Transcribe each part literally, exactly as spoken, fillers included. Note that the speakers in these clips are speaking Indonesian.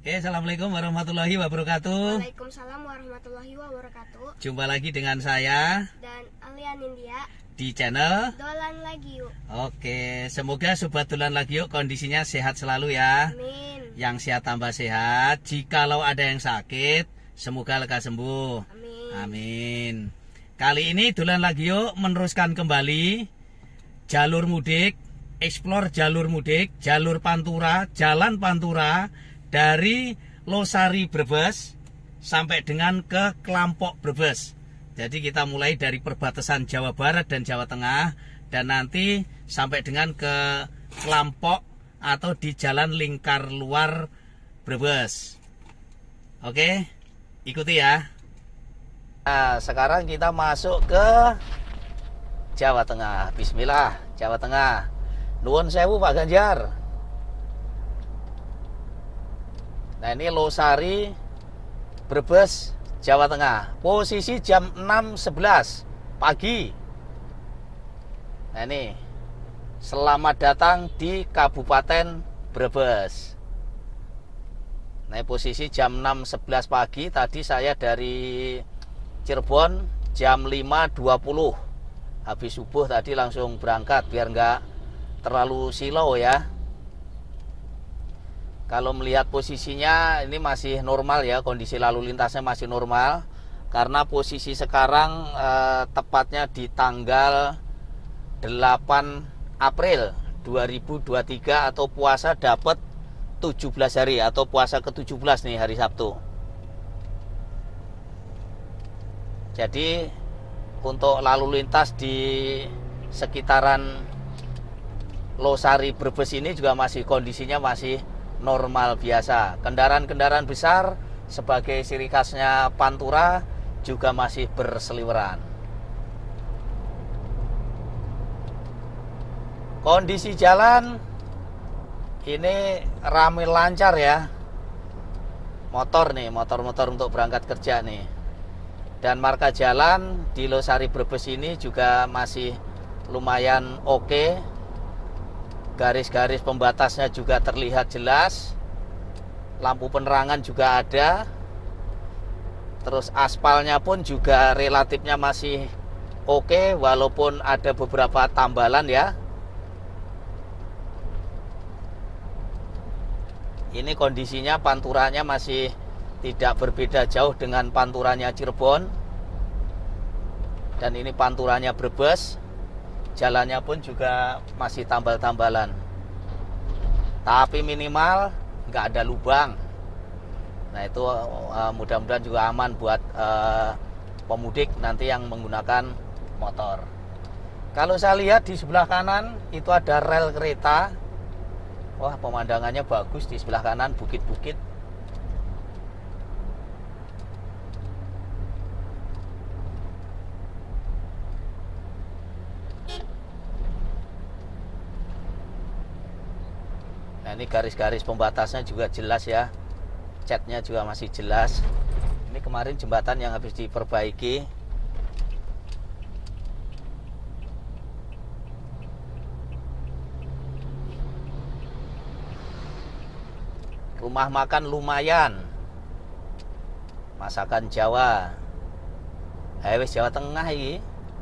Oke, assalamualaikum warahmatullahi wabarakatuh. Waalaikumsalam warahmatullahi wabarakatuh. Jumpa lagi dengan saya dan Alia Nindya di channel Dolan Lagi Yuk. Oke, semoga sobat Dolan Lagi Yuk kondisinya sehat selalu ya. Amin. Yang sehat tambah sehat. Jikalau ada yang sakit, semoga lekas sembuh. Amin. Amin. Kali ini Dolan Lagi Yuk meneruskan kembali jalur mudik, explore jalur mudik, jalur Pantura, jalan Pantura dari Losari Brebes sampai dengan ke Klampok Brebes. Jadi kita mulai dari perbatasan Jawa Barat dan Jawa Tengah dan nanti sampai dengan ke Klampok atau di jalan lingkar luar Brebes. Oke, ikuti ya. Nah, sekarang kita masuk ke Jawa Tengah. Bismillah, Jawa Tengah. Nuwun sewu Pak Ganjar. Nah, ini Losari Brebes, Jawa Tengah. Posisi jam enam sebelas pagi. Nah, ini selamat datang di Kabupaten Brebes. Nah, posisi jam enam sebelas pagi. Tadi saya dari Cirebon jam lima dua puluh. Habis subuh tadi langsung berangkat biar nggak terlalu silau ya. Kalau melihat posisinya ini masih normal ya, kondisi lalu lintasnya masih normal. Karena posisi sekarang eh, tepatnya di tanggal delapan April dua ribu dua puluh tiga atau puasa dapat tujuh belas hari atau puasa ke tujuh belas nih hari Sabtu. Jadi untuk lalu lintas di sekitaran Losari Brebes ini juga masih kondisinya masih normal biasa. Kendaraan-kendaraan besar sebagai ciri khasnya Pantura juga masih berseliweran. Kondisi jalan ini ramai lancar ya. Motor nih, motor-motor untuk berangkat kerja nih. Dan marka jalan di Losari Brebes ini juga masih lumayan oke. Garis-garis pembatasnya juga terlihat jelas. Lampu penerangan juga ada. Terus aspalnya pun juga relatifnya masih oke, walaupun ada beberapa tambalan ya. Ini kondisinya panturanya masih tidak berbeda jauh dengan panturanya Cirebon. Dan ini panturanya Brebes. Jalannya pun juga masih tambal-tambalan. Tapi minimal nggak ada lubang. Nah itu uh, mudah-mudahan juga aman buat uh, pemudik nanti yang menggunakan motor. Kalau saya lihat di sebelah kanan itu ada rel kereta. Wah, pemandangannya bagus di sebelah kanan, bukit-bukit. Nah, ini garis-garis pembatasnya juga jelas ya. Catnya juga masih jelas. Ini kemarin jembatan yang habis diperbaiki. Rumah makan lumayan. Masakan Jawa. Highway Jawa Tengah ini.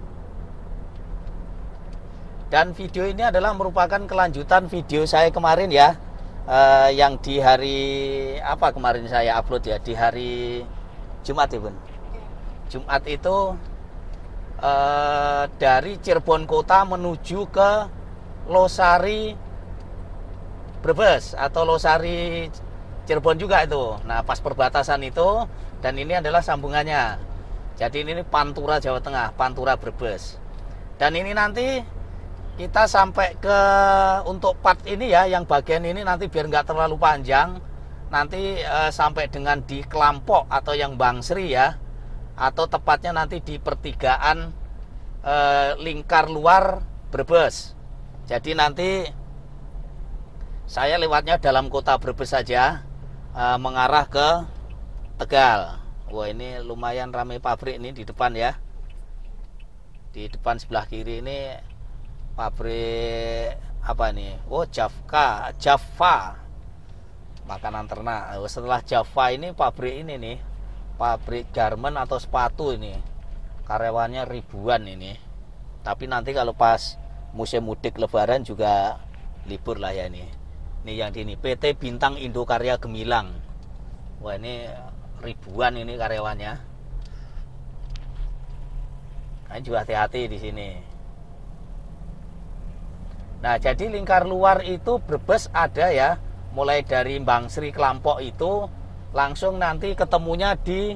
Dan video ini adalah merupakan kelanjutan video saya kemarin ya, eh, yang di hari apa kemarin saya upload ya, di hari Jumat ya Bun. Jumat itu eh, dari Cirebon kota menuju ke Losari Brebes atau Losari Cirebon juga itu. Nah pas perbatasan itu, dan ini adalah sambungannya. Jadi ini Pantura Jawa Tengah, Pantura Brebes. Dan ini nanti kita sampai ke untuk part ini ya, yang bagian ini nanti biar nggak terlalu panjang, nanti e, sampai dengan di Klampok atau yang Bangsri ya, atau tepatnya nanti di pertigaan e, lingkar luar Brebes. Jadi nanti saya lewatnya dalam kota Brebes saja, e, mengarah ke Tegal. Wah ini lumayan ramai pabrik ini di depan ya. Di depan sebelah kiri ini pabrik apa ini? Oh, Java, Java. makanan ternak. Setelah Java ini pabrik ini nih, pabrik garment atau sepatu ini, karyawannya ribuan ini. Tapi nanti kalau pas musim mudik lebaran juga libur lah ya ini. Ini yang di ini P T Bintang Indokarya Gemilang. Wah, ini ribuan ini karyawannya. Nah, juga hati-hati di sini. Nah, jadi lingkar luar itu Brebes ada ya, mulai dari Bangsri Klampok itu langsung nanti ketemunya di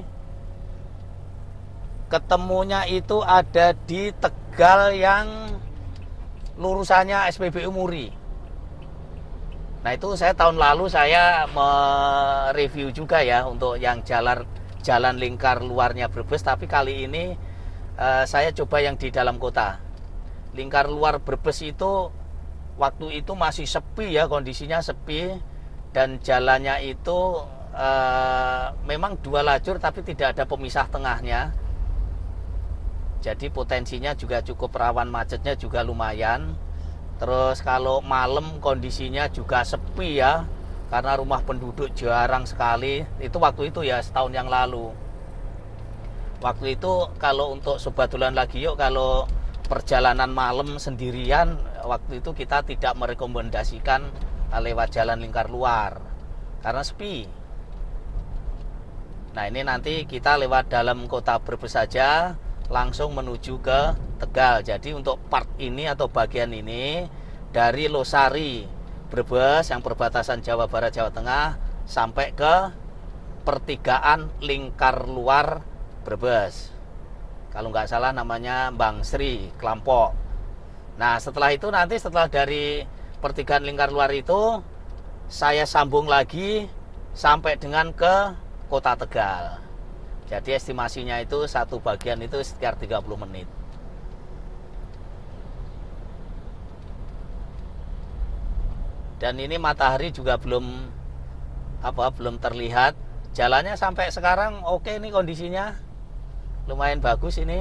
ketemunya itu ada di Tegal yang lurusannya S P B U Muri. Nah, itu saya tahun lalu saya mereview juga ya untuk yang jalan jalan lingkar luarnya Brebes, tapi kali ini eh, saya coba yang di dalam kota. Lingkar luar Brebes itu waktu itu masih sepi ya, kondisinya sepi, dan jalannya itu eh, memang dua lajur tapi tidak ada pemisah tengahnya. Jadi potensinya juga cukup rawan macetnya juga lumayan. Terus kalau malam kondisinya juga sepi ya, karena rumah penduduk jarang sekali. Itu waktu itu ya, setahun yang lalu. Waktu itu kalau untuk Subatulan lagi yuk, kalau perjalanan malam sendirian, waktu itu kita tidak merekomendasikan lewat jalan lingkar luar karena sepi. Nah, ini nanti kita lewat dalam kota Brebes saja, langsung menuju ke Tegal. Jadi untuk part ini atau bagian ini dari Losari Brebes yang perbatasan Jawa Barat Jawa Tengah sampai ke pertigaan lingkar luar Brebes. Kalau nggak salah namanya Bangsri Klampok. Nah, setelah itu nanti setelah dari pertigaan lingkar luar itu saya sambung lagi sampai dengan ke kota Tegal. Jadi estimasinya itu satu bagian itu sekitar tiga puluh menit. Dan ini matahari juga belum apa belum terlihat. Jalannya sampai sekarang oke nih kondisinya. Lumayan bagus ini.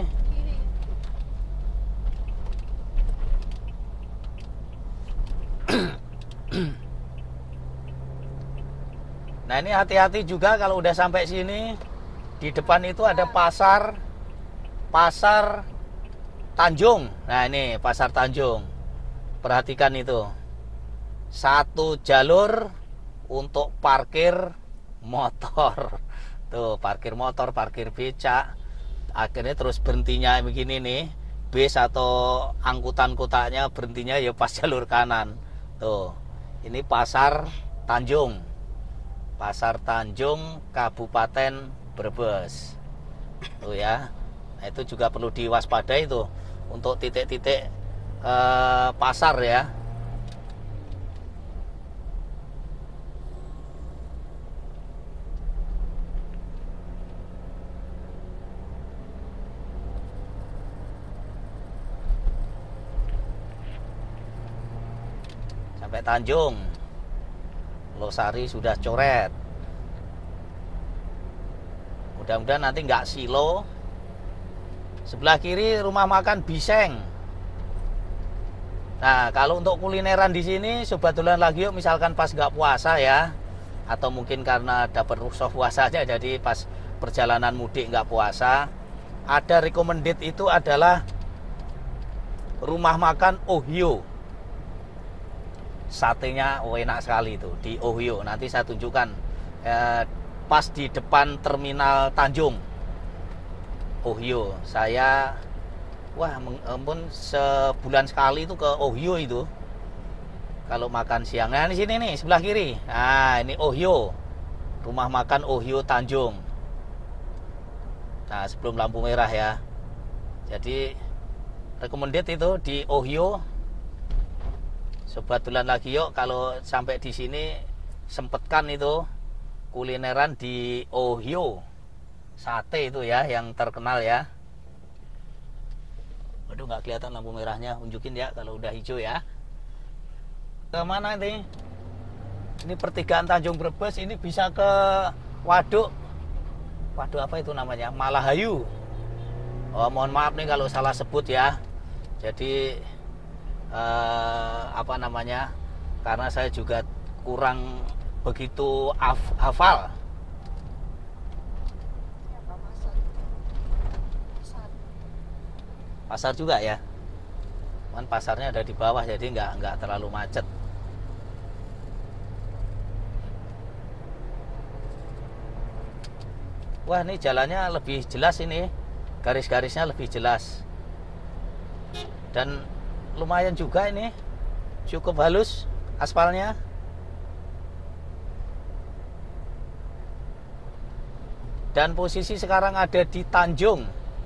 Nah, ini hati-hati juga kalau udah sampai sini. Di depan itu ada pasar Pasar Tanjung. Nah, ini Pasar Tanjung. Perhatikan itu. Satu jalur untuk parkir motor. Tuh, parkir motor, parkir becak. Akhirnya terus berhentinya begini nih. Bis atau angkutan kotanya berhentinya ya pas jalur kanan. Tuh. Ini Pasar Tanjung. Pasar Tanjung Kabupaten Brebes. Tuh ya. Nah, itu juga perlu diwaspadai tuh untuk titik-titik eh, pasar ya. Sampai Tanjung. Losari sudah coret. Mudah-mudahan nanti nggak silo. Sebelah kiri rumah makan Biseng. Nah, kalau untuk kulineran di sini Subatulan lagi yuk, misalkan pas nggak puasa ya, atau mungkin karena dapat rukhsah puasanya jadi pas perjalanan mudik nggak puasa, ada recommended itu adalah rumah makan Ohio. Satenya oh, enak sekali itu di Ohio. Nanti saya tunjukkan eh, pas di depan terminal Tanjung Ohio. Saya wah ampun sebulan sekali itu ke Ohio itu kalau makan siang. Nah, di sini nih sebelah kiri. Nah, ini Ohio. Rumah makan Ohio Tanjung. Nah, sebelum lampu merah ya. Jadi recommended itu di Ohio. Subatulan lagi yuk kalau sampai di sini sempatkan itu kulineran di Ohio. Sate itu ya yang terkenal ya. Waduh, nggak kelihatan lampu merahnya. Unjukin ya kalau udah hijau ya. Kemana ini? Ini pertigaan Tanjung Brebes. Ini bisa ke waduk. Waduk apa itu namanya? Malahayu. Oh, mohon maaf nih kalau salah sebut ya. Jadi eh, apa namanya? Karena saya juga kurang begitu haf- hafal. Pasar juga ya, kan pasarnya ada di bawah jadi nggak nggak terlalu macet. Wah, ini jalannya lebih jelas, ini garis-garisnya lebih jelas dan lumayan juga, ini cukup halus aspalnya. Dan posisi sekarang ada di Tanjung.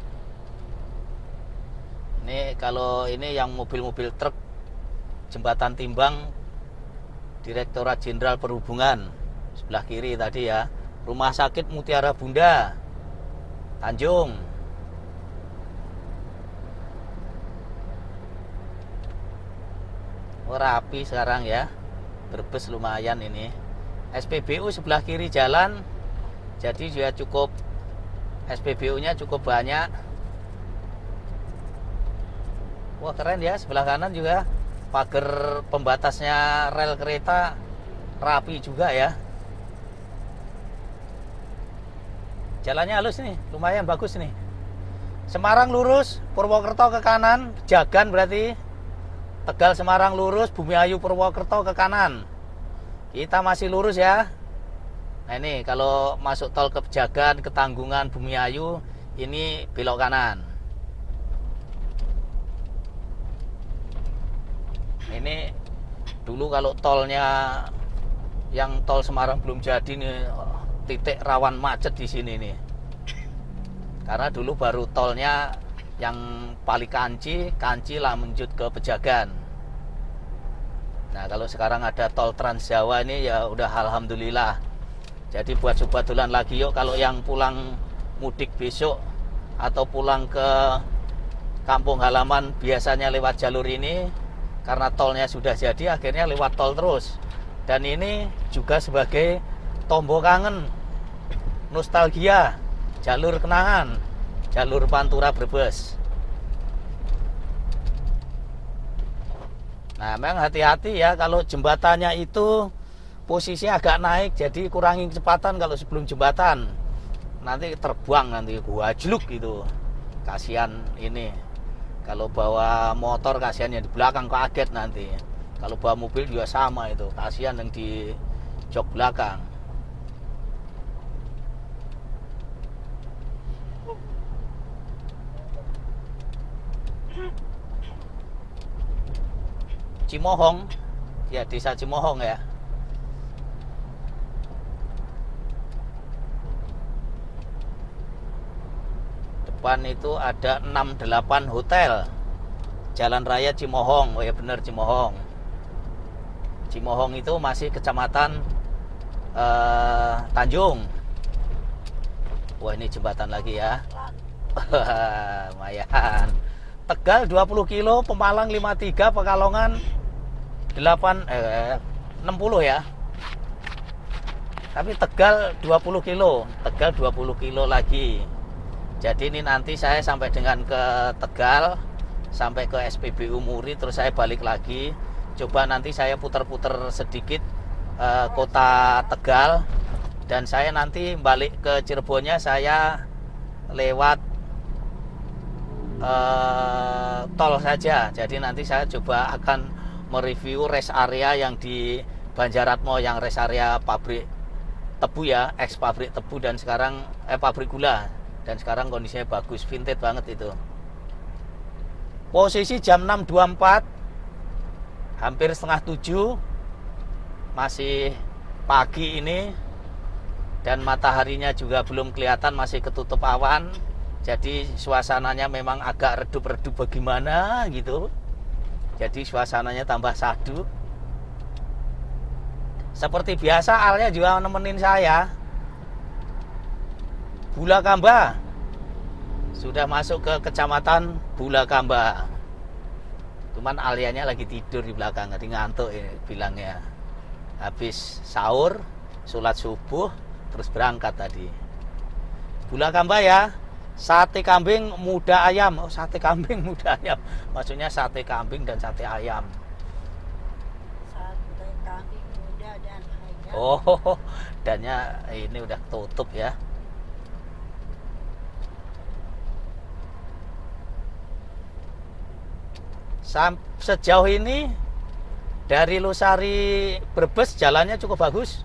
Ini kalau ini yang mobil-mobil truk, jembatan timbang Direktorat Jenderal Perhubungan. Sebelah kiri tadi ya, Rumah Sakit Mutiara Bunda, Tanjung. Oh, rapi sekarang ya, Brebes lumayan ini. S P B U sebelah kiri jalan, jadi juga cukup, S P B U-nya cukup banyak. Wah, keren ya, sebelah kanan juga pagar pembatasnya rel kereta rapi juga ya. Jalannya halus nih, lumayan bagus nih. Semarang lurus, Purwokerto ke kanan, Jagan berarti. Tegal Semarang lurus, Bumiayu Purwokerto ke kanan. Kita masih lurus ya. Nah ini kalau masuk tol ke Jagan, ke Tanggungan, Bumiayu, ini belok kanan. Ini dulu kalau tolnya yang tol Semarang belum jadi nih, titik rawan macet di sini nih. Karena dulu baru tolnya yang Palikanci, Kanci lah lanjut ke Pejagan. Nah kalau sekarang ada tol Trans Jawa ini ya udah alhamdulillah. Jadi buat sobat dolan lagi yuk, kalau yang pulang mudik besok atau pulang ke kampung halaman biasanya lewat jalur ini, karena tolnya sudah jadi akhirnya lewat tol terus. Dan ini juga sebagai tombol kangen, nostalgia, jalur kenangan, jalur Pantura Brebes. Nah memang hati-hati ya, kalau jembatannya itu posisinya agak naik, jadi kurangi kecepatan kalau sebelum jembatan, nanti terbuang, nanti gua jeluk gitu. Kasihan ini, kalau bawa motor kasihan yang di belakang kaget nanti. Kalau bawa mobil juga sama itu, kasihan yang di jok belakang. Cimohong, ya desa Cimohong ya. Depan itu ada enam delapan hotel. Jalan Raya Cimohong, oh ya benar Cimohong. Cimohong itu masih kecamatan eh, Tanjung. Wah ini jembatan lagi ya. Lumayan. Tegal dua puluh kilo, Pemalang lima puluh tiga, Pekalongan delapan eh enam puluh ya. Tapi Tegal dua puluh kilo, Tegal dua puluh kilo lagi. Jadi ini nanti saya sampai dengan ke Tegal, sampai ke S P B U Muri, terus saya balik lagi. Coba nanti saya putar-putar sedikit eh, kota Tegal, dan saya nanti balik ke Cirebonnya saya lewat eh, tol saja. Jadi nanti saya coba akan mereview rest area yang di Banjaratmo, yang rest area pabrik tebu ya, ex pabrik tebu dan sekarang eh pabrik gula, dan sekarang kondisinya bagus, vintage banget itu. Posisi jam enam dua puluh empat, hampir setengah tujuh, masih pagi ini, dan mataharinya juga belum kelihatan, masih ketutup awan. Jadi suasananya memang agak redup-redup bagaimana gitu. Jadi suasananya tambah sadu. Seperti biasa Alnya juga nemenin saya. Bulakamba. Sudah masuk ke kecamatan Bulakamba. Cuman Alianya lagi tidur di belakang, tadi ngantuk ini bilangnya. Habis sahur, sholat subuh, terus berangkat tadi. Bulakamba ya. Sate kambing muda ayam. Oh, sate kambing muda ayam. Maksudnya sate kambing dan sate ayam. Sate kambing muda dan ayam. Oh, dannya ini udah tutup ya. Sam sejauh ini dari Losari Brebes jalannya cukup bagus.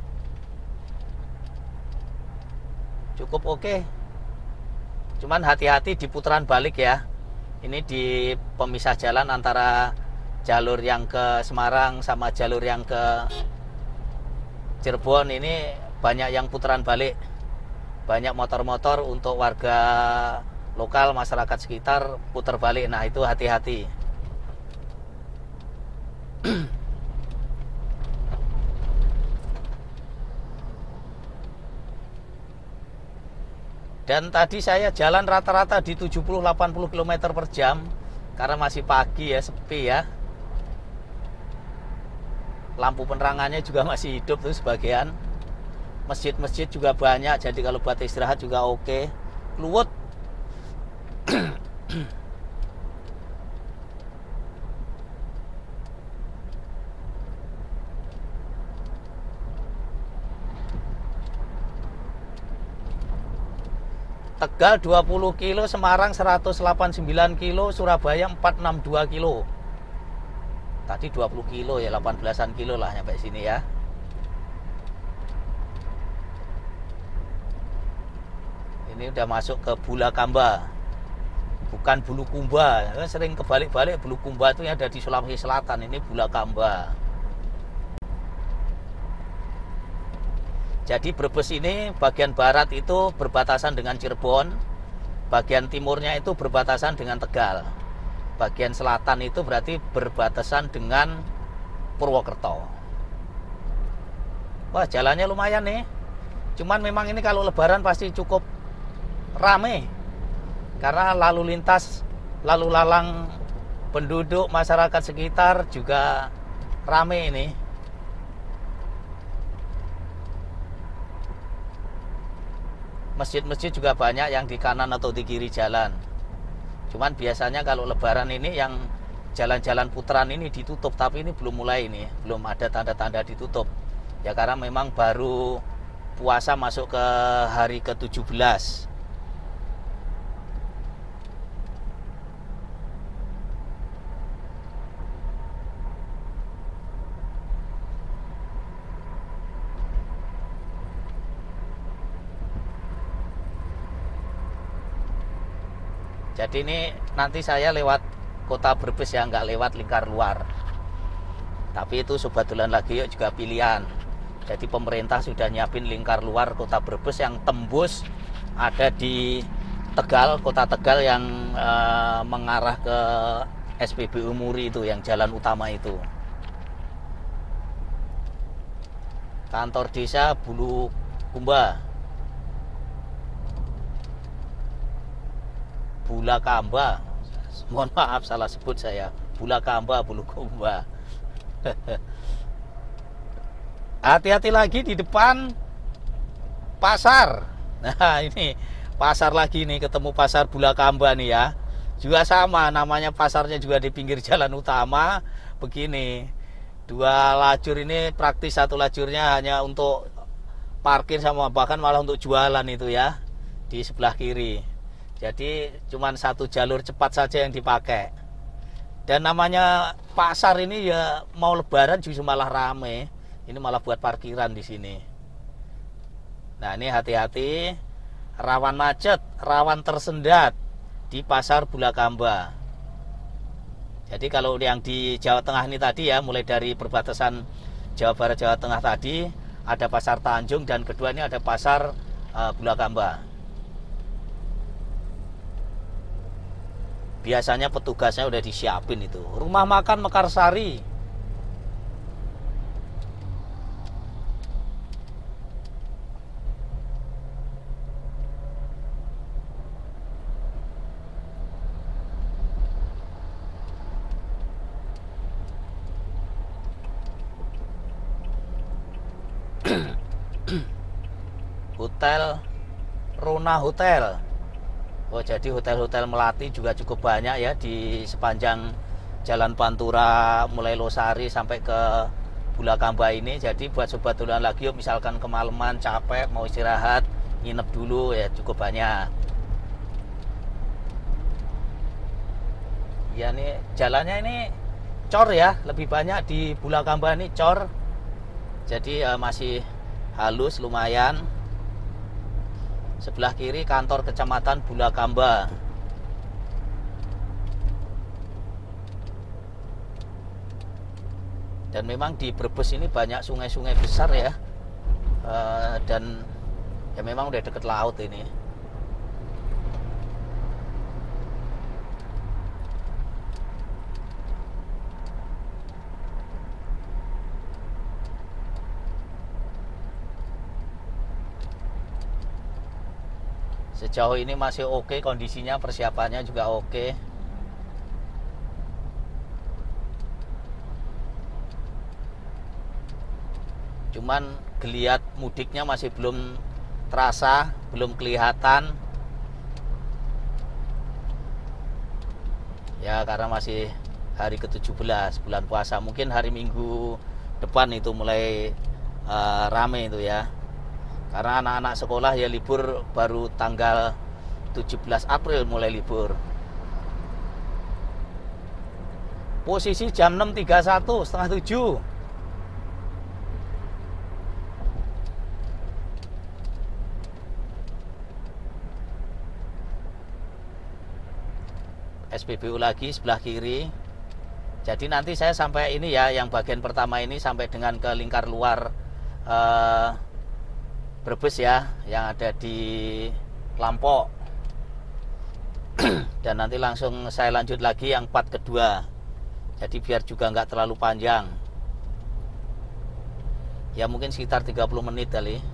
Cukup oke. Cuman hati-hati di putaran balik ya. Ini di pemisah jalan antara jalur yang ke Semarang sama jalur yang ke Cirebon, ini banyak yang putaran balik. Banyak motor-motor, untuk warga lokal, masyarakat sekitar putar balik. Nah, itu hati-hati. Dan tadi saya jalan rata-rata di tujuh puluh sampai delapan puluh kilometer per jam karena masih pagi ya, sepi ya. Lampu penerangannya juga masih hidup tuh sebagian. Masjid-masjid juga banyak, jadi kalau buat istirahat juga oke. Luwut. Tegal dua puluh kilo, Semarang seratus delapan puluh sembilan kilo, Surabaya empat ratus enam puluh dua kilo. Tadi dua puluh kilo ya, delapan belasan kilo lah sampai sini ya. Ini udah masuk ke Bulakamba, bukan Bulukumba. Sering kebalik-balik, Bulukumba itu yang ada di Sulawesi Selatan, ini Bulakamba. Jadi Brebes ini bagian barat itu berbatasan dengan Cirebon, bagian timurnya itu berbatasan dengan Tegal, bagian selatan itu berarti berbatasan dengan Purwokerto. Wah, jalannya lumayan nih. Cuman memang ini kalau lebaran pasti cukup rame, karena lalu lintas, lalu lalang penduduk masyarakat sekitar juga rame ini. Masjid-masjid juga banyak yang di kanan atau di kiri jalan. Cuman biasanya kalau lebaran ini yang jalan-jalan putaran ini ditutup, tapi ini belum mulai ini, belum ada tanda-tanda ditutup. Ya karena memang baru puasa masuk ke hari ke tujuh belas. Jadi ini nanti saya lewat kota Brebes ya, nggak lewat lingkar luar. Tapi itu sebetulnya lagi yuk juga pilihan. Jadi pemerintah sudah nyiapin lingkar luar kota Brebes yang tembus ada di Tegal, kota Tegal yang e, mengarah ke S P B U Muri itu, yang jalan utama itu. Kantor desa Bulukumba. Bulakamba, mohon maaf salah sebut saya. Bulakamba, Bulukumba. Hati-hati lagi di depan pasar. Nah ini pasar lagi nih, ketemu pasar Bulakamba nih ya. Juga sama, namanya pasarnya juga di pinggir jalan utama. Begini, dua lajur ini praktis, satu lajurnya hanya untuk parkir sama bahkan malah untuk jualan itu ya, di sebelah kiri. Jadi cuman satu jalur cepat saja yang dipakai. Dan namanya pasar ini ya, mau lebaran justru malah rame. Ini malah buat parkiran di sini. Nah ini hati-hati, rawan macet, rawan tersendat di pasar Bulakamba. Jadi kalau yang di Jawa Tengah ini tadi ya, mulai dari perbatasan Jawa Barat Jawa Tengah tadi ada pasar Tanjung, dan kedua ini ada pasar uh, Bulakamba. Biasanya petugasnya udah disiapin itu. Rumah makan Mekarsari. Hotel Rona Hotel. Oh, jadi hotel-hotel melati juga cukup banyak ya di sepanjang Jalan Pantura, mulai Losari sampai ke Bulakamba ini. Jadi buat sobat dolan lagi yuk, misalkan kemalaman capek mau istirahat nginep dulu ya cukup banyak. Ya nih jalannya ini cor ya, lebih banyak di Bulakamba ini cor. Jadi uh, masih halus lumayan. Sebelah kiri kantor kecamatan Bulakamba. Dan memang di Brebes ini banyak sungai-sungai besar ya. Uh, dan ya memang udah deket laut ini. Sejauh ini masih oke kondisinya, persiapannya juga oke. Cuman geliat mudiknya masih belum terasa, belum kelihatan. Ya karena masih hari ke tujuh belas bulan puasa. Mungkin hari Minggu depan itu mulai uh, rame itu ya. Karena anak-anak sekolah ya libur baru tanggal tujuh belas April mulai libur. Posisi jam enam tiga puluh satu, setengah tujuh. S P B U lagi sebelah kiri. Jadi nanti saya sampai ini ya, yang bagian pertama ini sampai dengan ke lingkar luar uh, Brebes ya, yang ada di Lampok. Dan nanti langsung saya lanjut lagi yang part kedua. Jadi biar juga nggak terlalu panjang. Ya mungkin sekitar tiga puluh menit kali.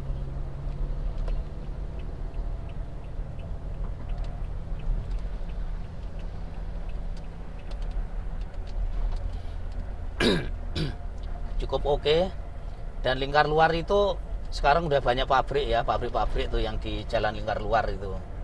Cukup oke. Dan lingkar luar itu sekarang udah banyak pabrik ya, pabrik-pabrik tuh yang di jalan lingkar luar itu.